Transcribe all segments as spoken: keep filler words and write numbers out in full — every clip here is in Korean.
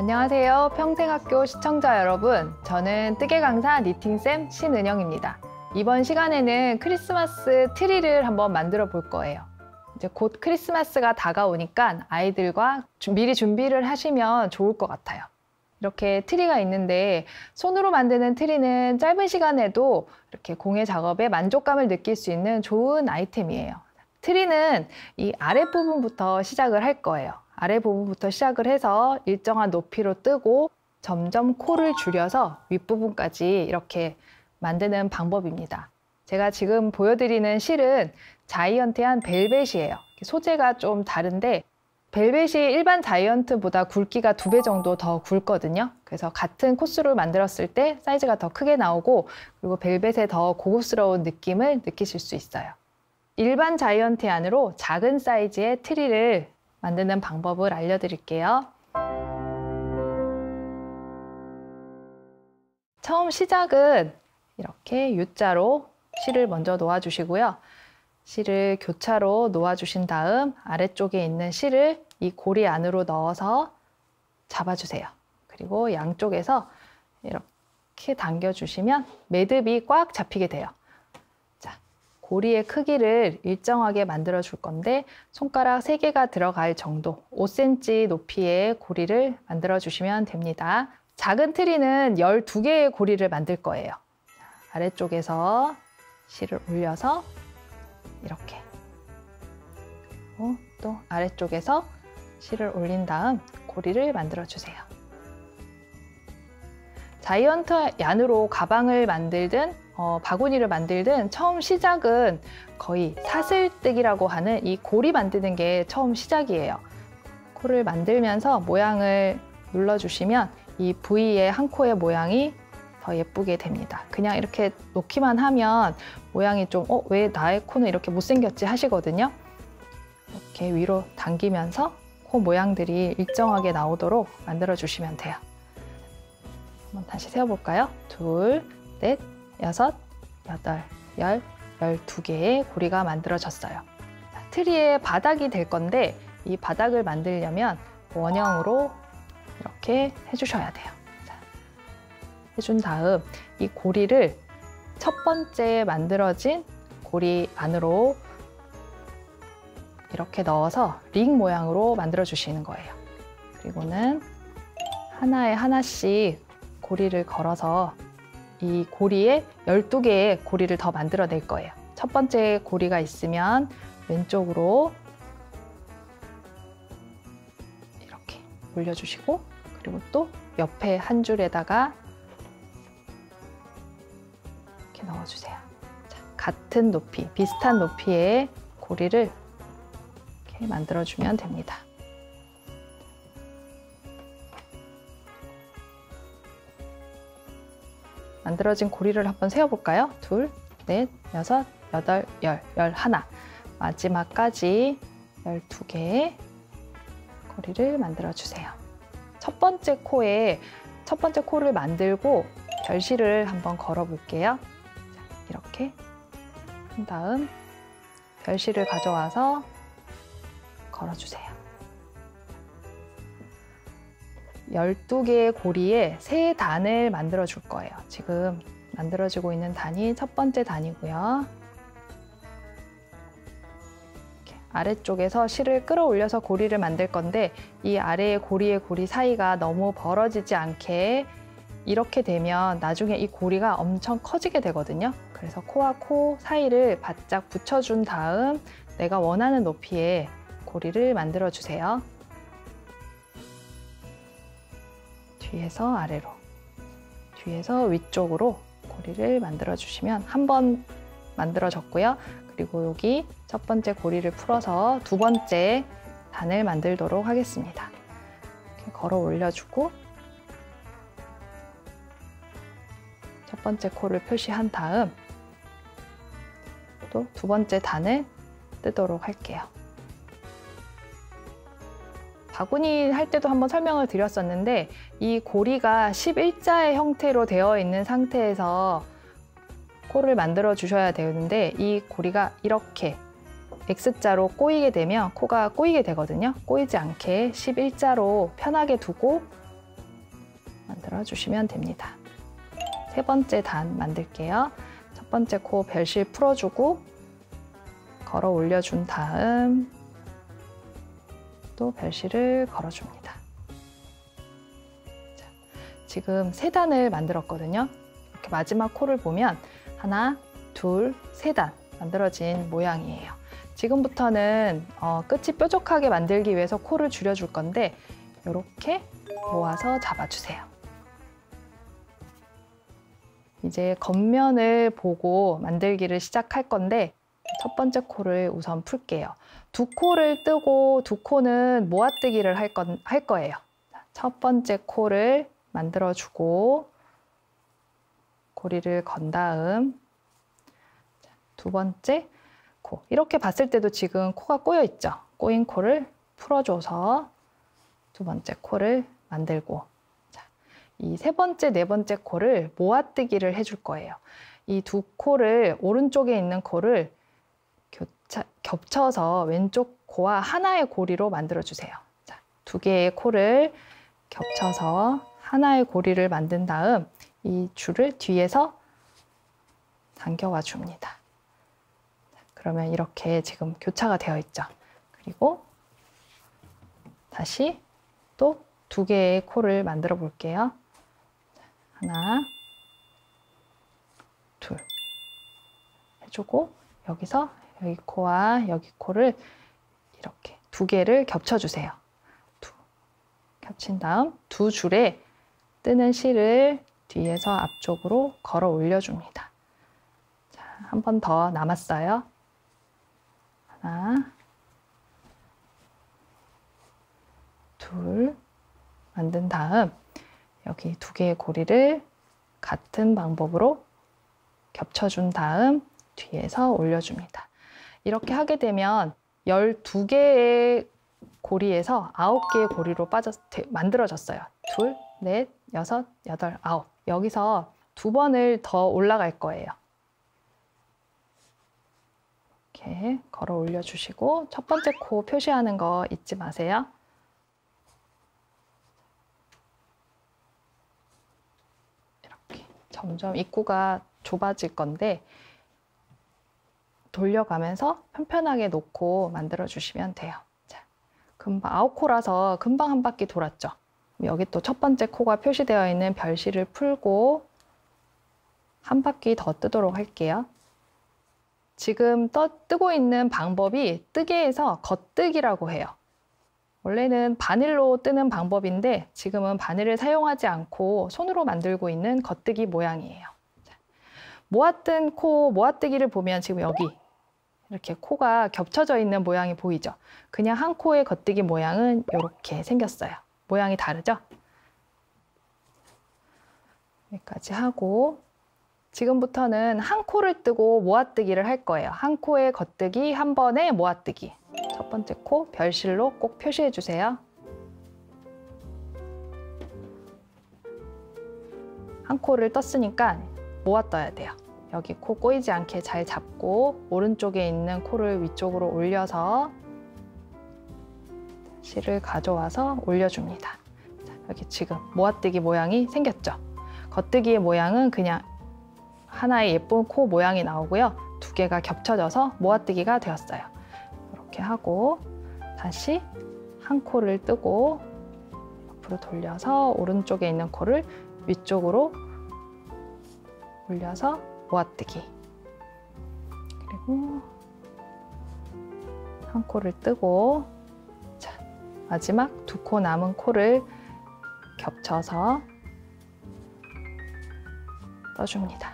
안녕하세요. 평생학교 시청자 여러분. 저는 뜨개 강사 니팅쌤 신은영입니다. 이번 시간에는 크리스마스 트리를 한번 만들어 볼 거예요. 이제 곧 크리스마스가 다가오니까 아이들과 미리 준비를 하시면 좋을 것 같아요. 이렇게 트리가 있는데 손으로 만드는 트리는 짧은 시간에도 이렇게 공예 작업에 만족감을 느낄 수 있는 좋은 아이템이에요. 트리는 이 아랫부분부터 시작을 할 거예요. 아랫부분부터 시작을 해서 일정한 높이로 뜨고 점점 코를 줄여서 윗부분까지 이렇게 만드는 방법입니다. 제가 지금 보여드리는 실은 자이언트한 벨벳이에요. 소재가 좀 다른데 벨벳이 일반 자이언트보다 굵기가 두 배 정도 더 굵거든요. 그래서 같은 코스를 만들었을 때 사이즈가 더 크게 나오고 그리고 벨벳의 더 고급스러운 느낌을 느끼실 수 있어요. 일반 자이언트 안으로 작은 사이즈의 트리를 만드는 방법을 알려드릴게요. 처음 시작은 이렇게 U자로 실을 먼저 놓아주시고요. 실을 교차로 놓아주신 다음 아래쪽에 있는 실을 이 고리 안으로 넣어서 잡아주세요. 그리고 양쪽에서 이렇게 당겨주시면 매듭이 꽉 잡히게 돼요. 고리의 크기를 일정하게 만들어 줄 건데 손가락 세 개가 들어갈 정도 오 센티미터 높이의 고리를 만들어 주시면 됩니다. 작은 트리는 열두 개의 고리를 만들 거예요. 아래쪽에서 실을 올려서 이렇게 그리고 또 아래쪽에서 실을 올린 다음 고리를 만들어 주세요. 자이언트 얀으로 가방을 만들든 어, 바구니를 만들든 처음 시작은 거의 사슬뜨기라고 하는 이 고리 만드는 게 처음 시작이에요. 코를 만들면서 모양을 눌러주시면 이 부위의 한 코의 모양이 더 예쁘게 됩니다. 그냥 이렇게 놓기만 하면 모양이 좀 어, 왜 나의 코는 이렇게 못생겼지 하시거든요. 이렇게 위로 당기면서 코 모양들이 일정하게 나오도록 만들어 주시면 돼요. 한번 다시 세어볼까요? 둘, 넷, 여섯, 여덟, 열, 열두 개의 고리가 만들어졌어요. 트리의 바닥이 될 건데 이 바닥을 만들려면 원형으로 이렇게 해주셔야 돼요. 자, 해준 다음 이 고리를 첫 번째 만들어진 고리 안으로 이렇게 넣어서 링 모양으로 만들어 주시는 거예요. 그리고는 하나에 하나씩 고리를 걸어서 이 고리에 열두 개의 고리를 더 만들어 낼 거예요. 첫 번째 고리가 있으면 왼쪽으로 이렇게 올려주시고 그리고 또 옆에 한 줄에다가 이렇게 넣어주세요. 자, 같은 높이, 비슷한 높이의 고리를 이렇게 만들어주면 됩니다. 만들어진 고리를 한번 세어볼까요? 둘, 넷, 여섯, 여덟, 열, 열하나. 마지막까지 열두 개의 고리를 만들어주세요. 첫 번째 코에, 첫 번째 코를 만들고 별실을 한번 걸어볼게요. 이렇게 한 다음 별실을 가져와서 걸어주세요. 열두 개의 고리에 세 단을 만들어 줄 거예요. 지금 만들어지고 있는 단이 첫 번째 단이고요. 이렇게 아래쪽에서 실을 끌어올려서 고리를 만들 건데 이 아래의 고리의 고리 사이가 너무 벌어지지 않게 이렇게 되면 나중에 이 고리가 엄청 커지게 되거든요. 그래서 코와 코 사이를 바짝 붙여준 다음 내가 원하는 높이의 고리를 만들어 주세요. 뒤에서 아래로, 뒤에서 위쪽으로 고리를 만들어 주시면 한 번 만들어졌고요. 그리고 여기 첫 번째 고리를 풀어서 두 번째 단을 만들도록 하겠습니다. 이렇게 걸어 올려주고 첫 번째 코를 표시한 다음 또 두 번째 단을 뜨도록 할게요. 바구니 할 때도 한번 설명을 드렸었는데 이 고리가 십일자의 형태로 되어 있는 상태에서 코를 만들어 주셔야 되는데 이 고리가 이렇게 X자로 꼬이게 되면 코가 꼬이게 되거든요. 꼬이지 않게 십일자로 편하게 두고 만들어주시면 됩니다. 세 번째 단 만들게요. 첫 번째 코 별실 풀어주고 걸어 올려준 다음 또 별실을 걸어줍니다. 자, 지금 세 단을 만들었거든요. 이렇게 마지막 코를 보면 하나, 둘, 세 단 만들어진 모양이에요. 지금부터는 어, 끝이 뾰족하게 만들기 위해서 코를 줄여줄 건데 이렇게 모아서 잡아주세요. 이제 겉면을 보고 만들기를 시작할 건데 첫 번째 코를 우선 풀게요. 두 코를 뜨고 두 코는 모아뜨기를 할, 건, 할 거예요. 첫 번째 코를 만들어주고 고리를 건 다음 두 번째 코. 이렇게 봤을 때도 지금 코가 꼬여 있죠. 꼬인 코를 풀어줘서 두 번째 코를 만들고 이 세 번째, 네 번째 코를 모아뜨기를 해줄 거예요. 이 두 코를 오른쪽에 있는 코를 교차, 겹쳐서 왼쪽 코와 하나의 고리로 만들어주세요. 자, 두 개의 코를 겹쳐서 하나의 고리를 만든 다음 이 줄을 뒤에서 당겨와 줍니다. 그러면 이렇게 지금 교차가 되어 있죠. 그리고 다시 또 두 개의 코를 만들어 볼게요. 하나, 둘 해주고 여기서 여기 코와 여기 코를 이렇게 두 개를 겹쳐주세요. 두, 겹친 다음 두 줄에 뜨는 실을 뒤에서 앞쪽으로 걸어 올려줍니다. 자, 한 번 더 남았어요. 하나, 둘 만든 다음 여기 두 개의 고리를 같은 방법으로 겹쳐준 다음 뒤에서 올려줍니다. 이렇게 하게 되면 열두 개의 고리에서 아홉 개의 고리로 빠져, 만들어졌어요. 둘, 넷, 여섯, 여덟, 아홉. 여기서 두 번을 더 올라갈 거예요. 이렇게 걸어 올려주시고 첫 번째 코 표시하는 거 잊지 마세요. 이렇게 점점 입구가 좁아질 건데 돌려가면서 편편하게 놓고 만들어 주시면 돼요. 자, 금방 아홉 코라서 금방 한 바퀴 돌았죠. 여기 또 첫 번째 코가 표시되어 있는 별실을 풀고 한 바퀴 더 뜨도록 할게요. 지금 떠, 뜨고 있는 방법이 뜨개에서 겉뜨기라고 해요. 원래는 바늘로 뜨는 방법인데 지금은 바늘을 사용하지 않고 손으로 만들고 있는 겉뜨기 모양이에요. 자, 모아뜬 코 모아뜨기를 보면 지금 여기 이렇게 코가 겹쳐져 있는 모양이 보이죠? 그냥 한 코의 겉뜨기 모양은 이렇게 생겼어요. 모양이 다르죠? 여기까지 하고 지금부터는 한 코를 뜨고 모아뜨기를 할 거예요. 한 코의 겉뜨기, 한 번에 모아뜨기. 첫 번째 코 별실로 꼭 표시해 주세요. 한 코를 떴으니까 모아떠야 돼요. 여기 코 꼬이지 않게 잘 잡고 오른쪽에 있는 코를 위쪽으로 올려서 실을 가져와서 올려줍니다. 자, 여기 지금 모아뜨기 모양이 생겼죠? 겉뜨기의 모양은 그냥 하나의 예쁜 코 모양이 나오고요. 두 개가 겹쳐져서 모아뜨기가 되었어요. 이렇게 하고 다시 한 코를 뜨고 옆으로 돌려서 오른쪽에 있는 코를 위쪽으로 올려서 모아뜨기. 그리고 한 코를 뜨고 자, 마지막 두 코 남은 코를 겹쳐서 떠줍니다.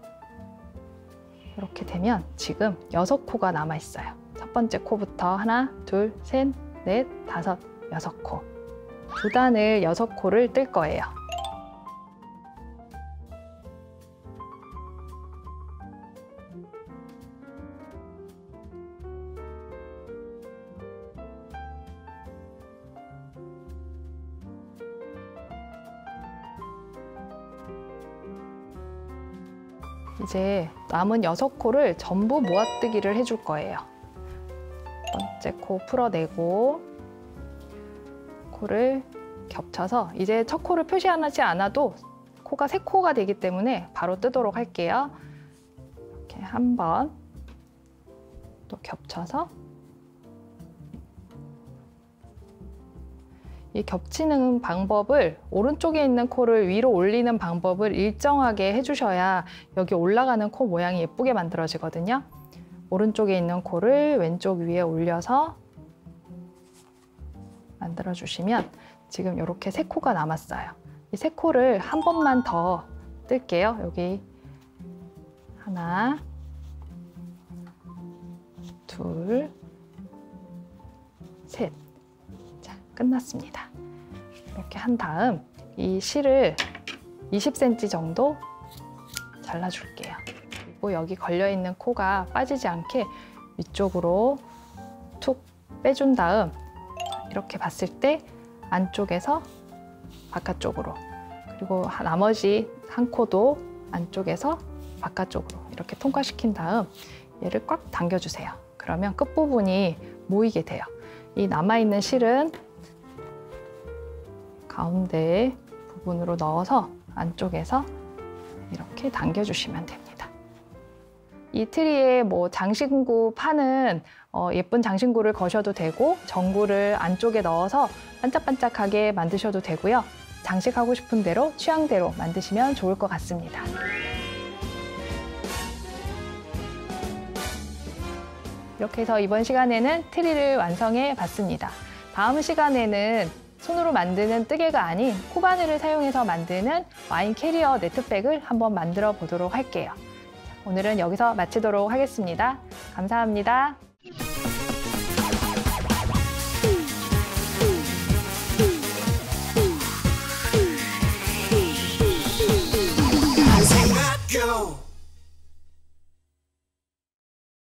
이렇게 되면 지금 여섯 코가 남아 있어요. 첫 번째 코부터 하나, 둘, 셋, 넷, 다섯, 여섯 코. 두 단을 여섯 코를 뜰 거예요. 이제 남은 여섯 코를 전부 모아뜨기를 해줄 거예요. 첫 번째 코 풀어내고 코를 겹쳐서 이제 첫 코를 표시하지 않아도 코가 세 코가 되기 때문에 바로 뜨도록 할게요. 이렇게 한 번 또 겹쳐서 이 겹치는 방법을 오른쪽에 있는 코를 위로 올리는 방법을 일정하게 해주셔야 여기 올라가는 코 모양이 예쁘게 만들어지거든요. 오른쪽에 있는 코를 왼쪽 위에 올려서 만들어주시면 지금 이렇게 세 코가 남았어요. 이 세 코를 한 번만 더 뜰게요. 여기 하나, 둘, 셋. 자, 끝났습니다. 이렇게 한 다음 이 실을 이십 센티미터 정도 잘라줄게요. 그리고 여기 걸려있는 코가 빠지지 않게 위쪽으로 툭 빼준 다음 이렇게 봤을 때 안쪽에서 바깥쪽으로, 그리고 나머지 한 코도 안쪽에서 바깥쪽으로 이렇게 통과시킨 다음 얘를 꽉 당겨주세요. 그러면 끝부분이 모이게 돼요. 이 남아있는 실은 가운데 부분으로 넣어서 안쪽에서 이렇게 당겨주시면 됩니다. 이 트리에 뭐 장신구 파는 어, 예쁜 장신구를 거셔도 되고 전구를 안쪽에 넣어서 반짝반짝하게 만드셔도 되고요. 장식하고 싶은 대로 취향대로 만드시면 좋을 것 같습니다. 이렇게 해서 이번 시간에는 트리를 완성해 봤습니다. 다음 시간에는 손으로 만드는 뜨개가 아닌 코바늘을 사용해서 만드는 와인 캐리어 네트백을 한번 만들어 보도록 할게요. 오늘은 여기서 마치도록 하겠습니다. 감사합니다. Go!